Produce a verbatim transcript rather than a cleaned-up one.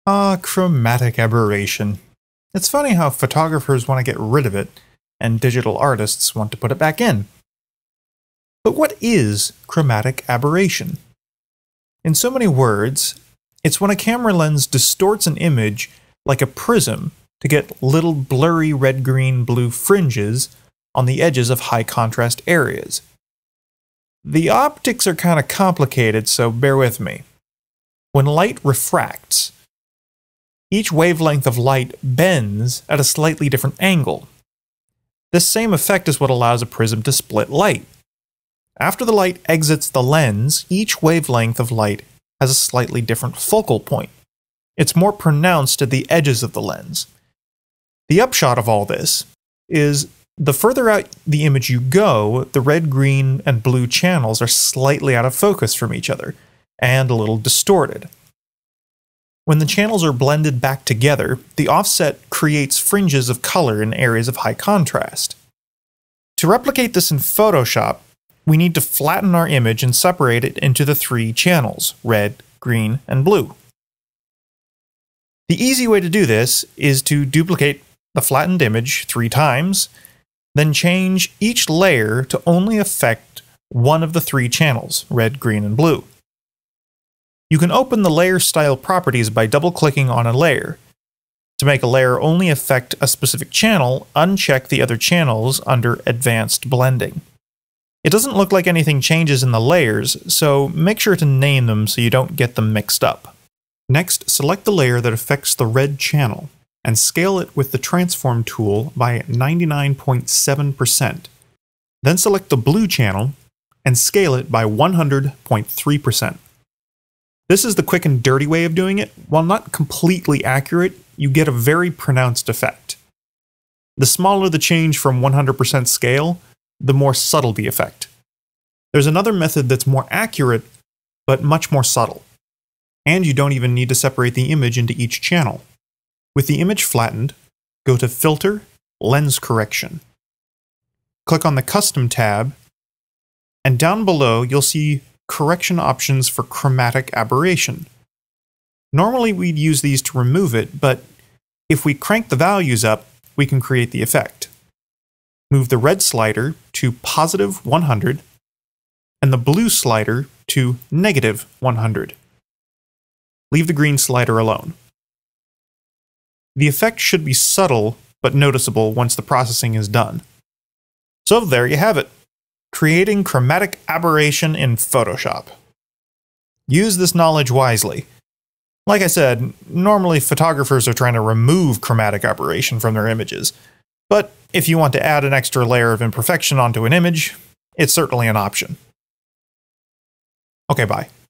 Ah, chromatic aberration. It's funny how photographers want to get rid of it, and digital artists want to put it back in. But what is chromatic aberration? In so many words, it's when a camera lens distorts an image like a prism to get little blurry red, green, blue fringes on the edges of high contrast areas. The optics are kind of complicated, so bear with me. When light refracts, each wavelength of light bends at a slightly different angle. This same effect is what allows a prism to split light. After the light exits the lens, each wavelength of light has a slightly different focal point. It's more pronounced at the edges of the lens. The upshot of all this is the further out the image you go, the red, green, and blue channels are slightly out of focus from each other, and a little distorted. When the channels are blended back together, the offset creates fringes of color in areas of high contrast. To replicate this in Photoshop, we need to flatten our image and separate it into the three channels, red, green, and blue. The easy way to do this is to duplicate the flattened image three times, then change each layer to only affect one of the three channels, red, green, and blue. You can open the layer style properties by double-clicking on a layer. To make a layer only affect a specific channel, uncheck the other channels under Advanced Blending. It doesn't look like anything changes in the layers, so make sure to name them so you don't get them mixed up. Next, select the layer that affects the red channel, and scale it with the Transform tool by ninety-nine point seven percent. Then select the blue channel, and scale it by one hundred point three percent. This is the quick and dirty way of doing it. While not completely accurate, you get a very pronounced effect. The smaller the change from one hundred percent scale, the more subtle the effect. There's another method that's more accurate, but much more subtle. And you don't even need to separate the image into each channel. With the image flattened, go to Filter, Lens Correction. Click on the Custom tab, and down below you'll see correction options for chromatic aberration. Normally we'd use these to remove it, but if we crank the values up, we can create the effect. Move the red slider to positive one hundred and the blue slider to negative one hundred. Leave the green slider alone. The effect should be subtle but noticeable once the processing is done. So there you have it. Creating chromatic aberration in Photoshop. Use this knowledge wisely. Like I said, normally photographers are trying to remove chromatic aberration from their images, but if you want to add an extra layer of imperfection onto an image, it's certainly an option. Okay, bye.